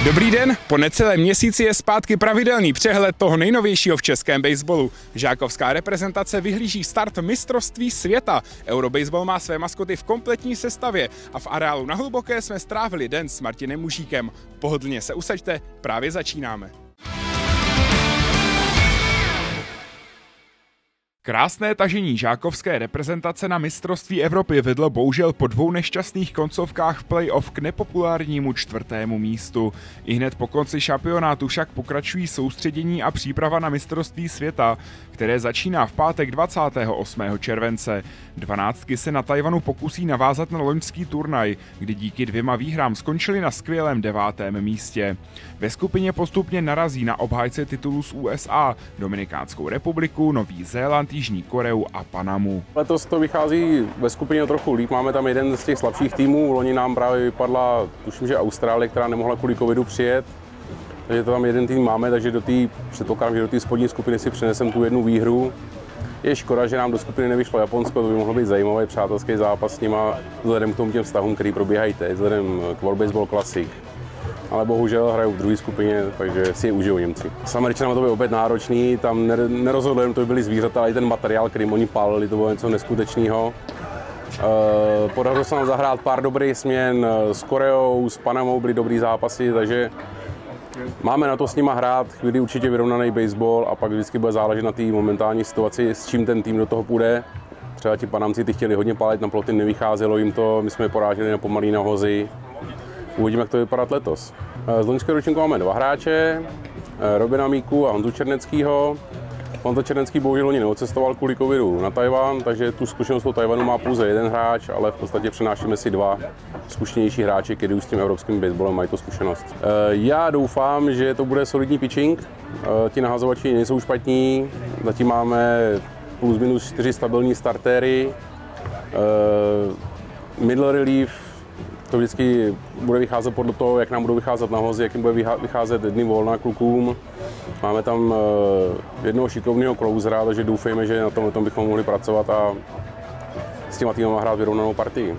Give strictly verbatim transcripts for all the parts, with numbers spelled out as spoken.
Dobrý den, po necelém měsíci je zpátky pravidelný přehled toho nejnovějšího v českém baseballu. Žákovská reprezentace vyhlíží start mistrovství světa. Eurobaseball má své maskoty v kompletní sestavě a v areálu Na Hluboké jsme strávili den s Martinem Mužíkem. Pohodlně se usaďte, právě začínáme. Krásné tažení žákovské reprezentace na mistrovství Evropy vedlo bohužel po dvou nešťastných koncovkách v playoff k nepopulárnímu čtvrtému místu. Ihned po konci šampionátu však pokračují soustředění a příprava na mistrovství světa, které začíná v pátek dvacátého osmého července. Dvanáctky se na Tchaj-wanu pokusí navázat na loňský turnaj, kdy díky dvěma výhrám skončili na skvělém devátém místě. Ve skupině postupně narazí na obhájce titulu z U S A, Dominikánskou republiku, Nový Zéland, Jižní Koreu a Panamu. Letos to vychází ve skupině trochu líp, máme tam jeden z těch slabších týmů, loni nám právě vypadla, tuším, že Austrálie, která nemohla kvůli covidu přijet, takže to tam jeden tým máme, takže do té, předpokládám, že do té spodní skupiny si přinesem tu jednu výhru. Je škoda, že nám do skupiny nevyšlo Japonsko, to by mohlo být zajímavý přátelský zápas s nima, vzhledem k tomu těm vztahům, který probíhají teď, vzhledem k World Baseball Classic. Ale bohužel hrajou v druhé skupině, takže si je užijou Němci. S Američanama to bylo opět náročný, tam nerozhodlo jen to, by byly zvířata, ale i ten materiál, který oni pálili, to bylo něco neskutečného. Podařilo se nám zahrát pár dobrých směn s Koreou, s Panamou, byly dobrý zápasy, takže máme na to s nima hrát, chvíli určitě vyrovnaný baseball a pak vždycky bude záležet na té momentální situaci, s čím ten tým do toho půjde. Třeba ti Panamci ty chtěli hodně pálit na ploty, nevycházelo jim to, my jsme je poráželi na pomalý nahozy. Uvidíme, jak to vypadá letos. Z loňského ročníku máme dva hráče, Robina Míku a Honzu Černeckýho. Honza Černecký bohužel loni neodcestoval kvůli covidu na Tchaj-wan, takže tu zkušenost od Tchaj-wanu má pouze jeden hráč, ale v podstatě přenášíme si dva zkušenější hráči, kteří už s tím evropským baseballem mají tu zkušenost. Já doufám, že to bude solidní pitching, ti nahazovači nejsou špatní, zatím máme plus minus čtyři stabilní startéry, middle relief. To vždycky bude vycházet podle toho, jak nám budou vycházet nahozy, jak jim bude vycházet dny volna klukům. Máme tam jednoho šikovného closera, takže doufejme, že na tom, tom bychom mohli pracovat a s těma týmama hrát vyrovnanou partii.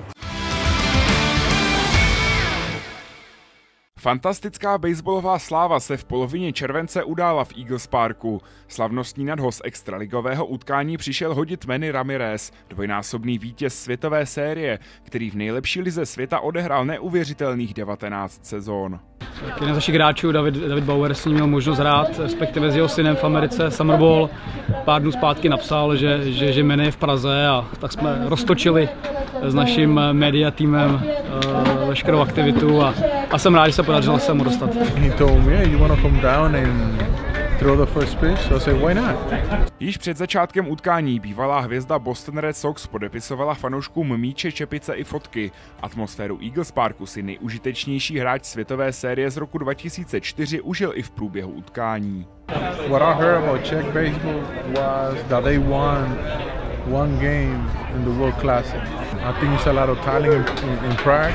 Fantastická baseballová sláva se v polovině července udála v Eagles Parku. Slavnostní nadhoz extraligového utkání přišel hodit Manny Ramirez, dvojnásobný vítěz světové série, který v nejlepší lize světa odehrál neuvěřitelných devatenáct sezón. Jeden z našich hráčů, David, David Bauer, s ním měl možnost hrát, respektive s jeho synem v Americe, Summer Ball. Pár dnů zpátky napsal, že, že, že Manny je v Praze, a tak jsme roztočili s naším media týmem uh, veškerou aktivitu a, a jsem rád, že se podařilo se mu dostat. He told me, hey, you want to come down and throw the first pitch? So I said, why not? Již před začátkem utkání bývalá hvězda Boston Red Sox podepisovala fanouškům míče, čepice i fotky. Atmosféru Eagles Parku si nejužitečnější hráč světové série z roku dva tisíce čtyři užil i v průběhu utkání. What I heard about Czech baseball was that they won one game in the World Classic. I think it's a lot of talent in, in, in Prague.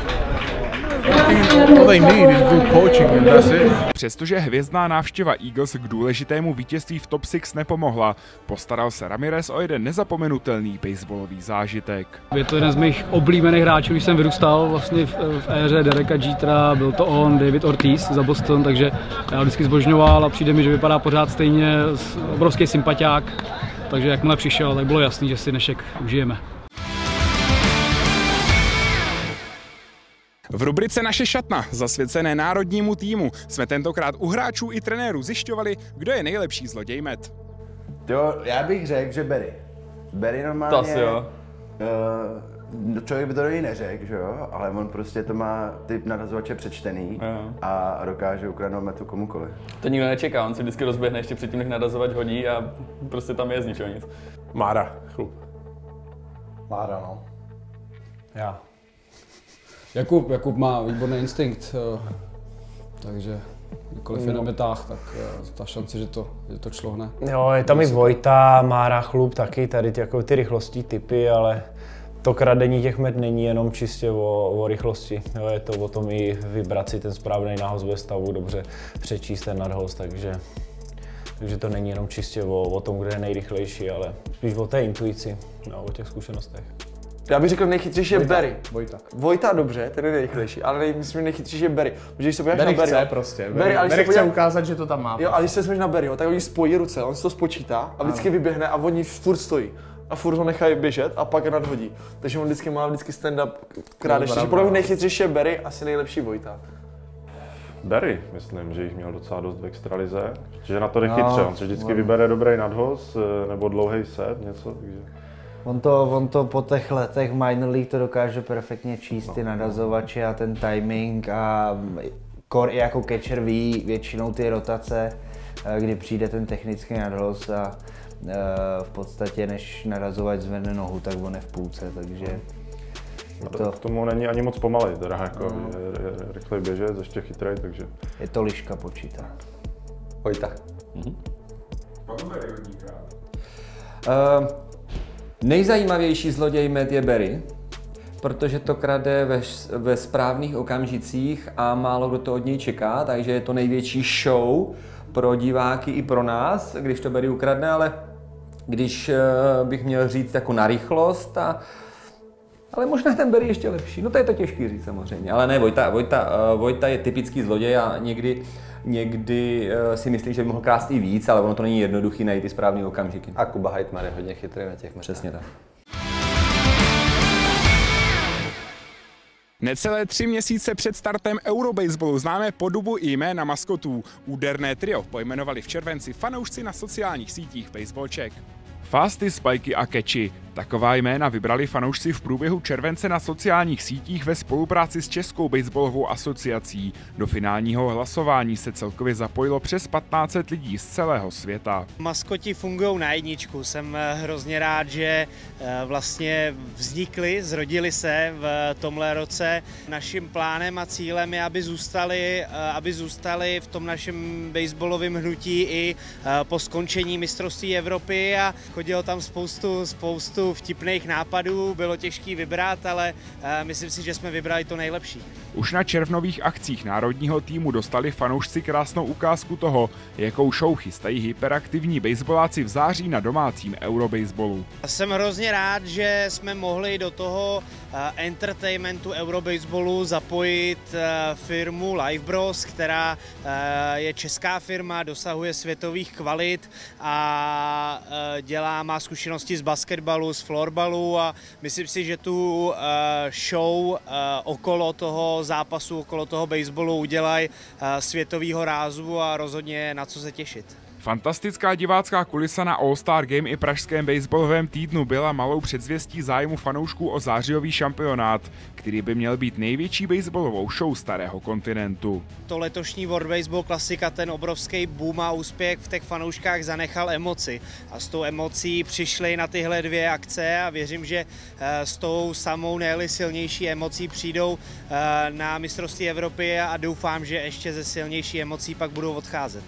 Přestože hvězdná návštěva Eagles k důležitému vítězství v top šest nepomohla, postaral se Ramirez o jeden nezapomenutelný baseballový zážitek. Je to jeden z mých oblíbených hráčů, když jsem vyrůstal vlastně v, v éře Dereka Jetera, byl to on, David Ortiz za Boston, takže já vždycky zbožňoval a přijde mi, že vypadá pořád stejně, obrovský sympatiák, takže jakmile přišel, tak bylo jasný, že si dnešek užijeme. V rubrice Naše šatna, zasvěcené národnímu týmu, jsme tentokrát u hráčů i trenérů zjišťovali, kdo je nejlepší zloděj met. Jo, já bych řekl, že Barry. Barry normálně, to si jo. Uh, člověk by to i neřekl, že jo, ale on prostě to má typ narazovače přečtený jo. A dokáže ukradnout metu komukoliv. To nikdo nečeká, on si vždycky rozběhne ještě předtím, než narazovač hodí a prostě tam je z ničeho nic. Mára, chlup. Mára, no. Já. Jakub, Jakub má výborný instinkt, takže kdykoliv je na metách, tak ta šance, že to, že to člohne. Jo, je tam i Vojta, Mára, Chlup taky, tady ty, jako ty rychlostní typy, ale to kradení těch met není jenom čistě o, o rychlosti. Jo, je to o tom i vybrat si ten správný nához ve stavu, dobře přečíst ten nadhoz, takže, takže to není jenom čistě o, o tom, kdo je nejrychlejší, ale spíš o té intuici, no, o těch zkušenostech. Já bych řekl nejchytřejší je Barry. Vojta. Vojta dobře, ten je nejrychlejší, ale nej, myslím, že nejchytřejší je Barry. Protože když se podíváš Barry na Barryho, chce prostě. Barry, Barry, ale Barry se chce podíváš- ukázat, že to tam má. Jo, ale když se vezmeš na Barryho, tak oni spojí ruce, on si to spočítá a vždycky vyběhne a oni furt stojí. A furt ho nechají běžet a pak nadhodí. Takže on vždycky má vždycky stand-up krádeš. Takže podle mě nejchytřejší je Barry, asi nejlepší Vojta. Barry, myslím, že jich měl docela dost v extralize, protože na to jde chytře, on si vždycky vybere dobrý nadhoz nebo dlouhý set, něco, takže... On to, on to po těch letech minor league to dokáže perfektně číst, ty nadazovače a ten timing a core i jako catcher ví většinou ty rotace, kdy přijde ten technický nadhoz a v podstatě než nadazovač zvedne nohu, tak on je v půlce, takže... Je to... K tomu není ani moc pomalej, teda jako no. je, je, je rychlej běžec, ještě chytrej, takže... Je to liška počítá. Vojta. Mhm. Uh, nejzajímavější zloděj met je Barry, protože to krade ve, ve správných okamžicích a málo kdo to od něj čeká, takže je to největší show pro diváky i pro nás, když to Barry ukradne, ale když uh, bych měl říct jako na rychlost a ale možná ten Barry ještě lepší, no to je to těžký říct samozřejmě, ale ne, Vojta, Vojta, uh, Vojta je typický zloděj a někdy, někdy uh, si myslí, že by mohl krást i víc, ale ono to není jednoduchý najít ty správný okamžiky. A Kuba Heitman je hodně chytrý na těch metách. Přesně tak. Necelé tři měsíce před startem Eurobaseballu známe podobu i jména maskotů. Úderné trio pojmenovali v červenci fanoušci na sociálních sítích Baseballček. Fasty, Spikey a Catchy. Taková jména vybrali fanoušci v průběhu července na sociálních sítích ve spolupráci s Českou baseballovou asociací. Do finálního hlasování se celkově zapojilo přes patnáct set lidí z celého světa. Maskoti fungují na jedničku. Jsem hrozně rád, že vlastně vznikli, zrodili se v tomhle roce. Naším plánem a cílem je, aby zůstali, aby zůstali v tom našem baseballovém hnutí i po skončení mistrovství Evropy a chodilo tam spoustu, spoustu vtipných nápadů, bylo těžký vybrat, ale myslím si, že jsme vybrali to nejlepší. Už na červnových akcích národního týmu dostali fanoušci krásnou ukázku toho, jakou show chystají hyperaktivní baseballáci v září na domácím Eurobaseballu. Jsem hrozně rád, že jsme mohli do toho entertainmentu Eurobaseballu zapojit firmu Live Bros, která je česká firma, dosahuje světových kvalit a dělá, má zkušenosti z basketbalu, z florbalu a myslím si, že tu show okolo toho zápasu, okolo toho baseballu udělají světovýho rázu a rozhodně na co se těšit. Fantastická divácká kulisa na All-Star Game i pražském baseballovém týdnu byla malou předzvěstí zájmu fanoušků o zářijový šampionát, který by měl být největší baseballovou show starého kontinentu. To letošní World Baseball Classic a ten obrovský boom a úspěch v těch fanouškách zanechal emoci. A s tou emocí přišly na tyhle dvě akce a věřím, že s tou samou ne-li silnější emocí přijdou na mistrovství Evropy a doufám, že ještě ze silnější emocí pak budou odcházet.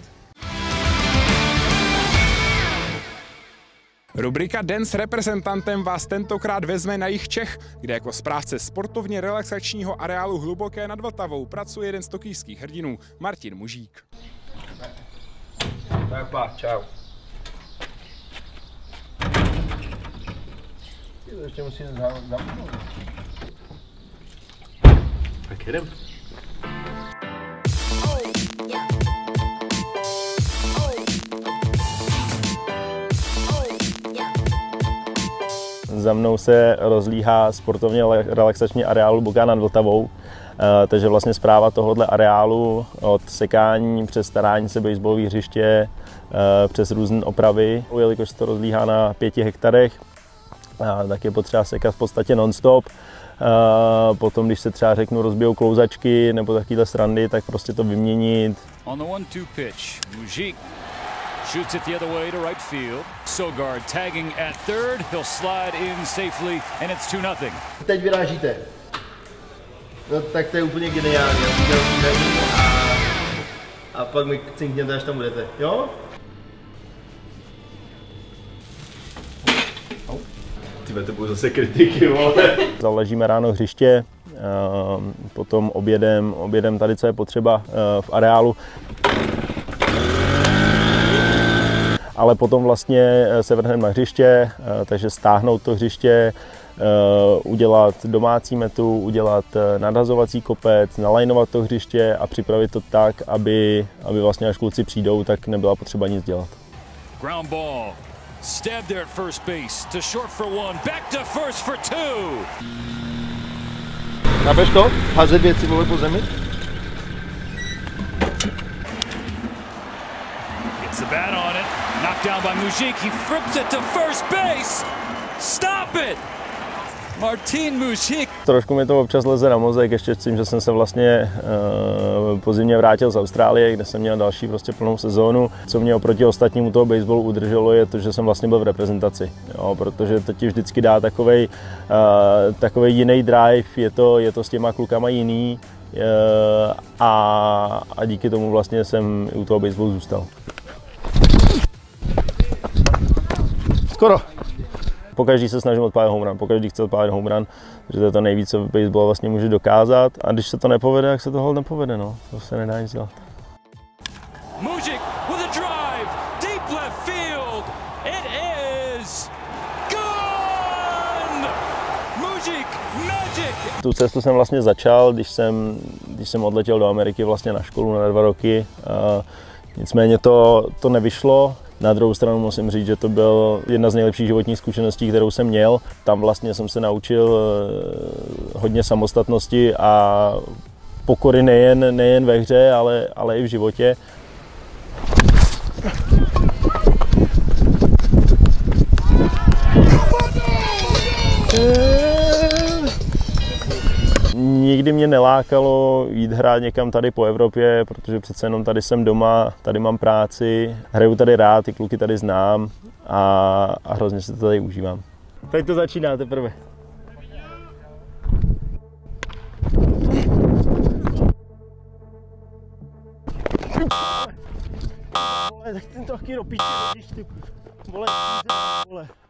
Rubrika Den s reprezentantem vás tentokrát vezme na jih Čech, kde jako správce sportovně relaxačního areálu Hluboké nad Vltavou pracuje jeden z tokijských hrdinů, Martin Mužík. Tak, čau. Ještě musím zamknout. Tak jedem. Za mnou se rozlíhá sportovně relaxační areál Hluboká nad Vltavou, takže vlastně správa tohohle areálu od sekání přes starání se baseballové hřiště přes různé opravy, jelikož se to rozlíhá na pěti hektarech, tak je potřeba sekat v podstatě non-stop. Potom, když se třeba řeknu rozbijou klouzačky nebo takovéhle srandy, tak prostě to vyměnit. On the one two pitch, Mužík shoots it the other way to right field. Sogard tagging at third. He'll slide in safely and it's two nothing. Teď vyrážíte. No tak to je úplně geniální. A, a pak mi cinkněte, až tam budete. Jo? Tyhle to budou zase kritiky, vole. Založíme ráno hřiště, potom obědem, obědem tady, co je potřeba v areálu. ale potom vlastně se vrhneme na hřiště, takže stáhnout to hřiště, udělat domácí metu, udělat nadhazovací kopec, nalajnovat to hřiště a připravit to tak, aby, aby vlastně až kluci přijdou, tak nebyla potřeba nic dělat. Ground ball. Stabbed there at first base. To short for one. Back to first for two. Chápeš to? Házet věci vole po zemi? Gets the bat on it. Knocked down by Mužík. He flips it to first base. Stop it! Martin Mužík. Trošku mi to občas leze na mozek, ještě s tím, že jsem se vlastně uh, po zimě vrátil z Austrálie, kde jsem měl další prostě plnou sezónu. Co mě oproti ostatnímu toho baseballu udrželo, je to, že jsem vlastně byl v reprezentaci, jo, protože to ti vždycky dá takovej, uh, takovej jiný drive, je to, je to s těma klukama jiný uh, a, a díky tomu vlastně jsem u toho baseballu zůstal. Skoro. Pokaždý se snažím odpálit home run, pokaždý chci odpálit home run, protože to je to nejvíc, co baseball vlastně může dokázat. A když se to nepovede, tak se to hold nepovede, no. To se nedá nic dělat. Mužík with a drive, deep left field. It is gone! Mužík magic! Tu cestu jsem vlastně začal, když jsem, když jsem odletěl do Ameriky vlastně na školu na dva roky. A nicméně to, to nevyšlo. Na druhou stranu musím říct, že to byl jedna z nejlepších životních zkušeností, kterou jsem měl. Tam vlastně jsem se naučil hodně samostatnosti a pokory nejen, nejen ve hře, ale, ale i v životě. Nikdy mě nelákalo jít hrát někam tady po Evropě, protože přece jenom tady jsem doma, tady mám práci, hraju tady rád, ty kluky tady znám a, a hrozně si to tady užívám. Teď to začíná teprve. Tak ten to taky do píči, vole, vole.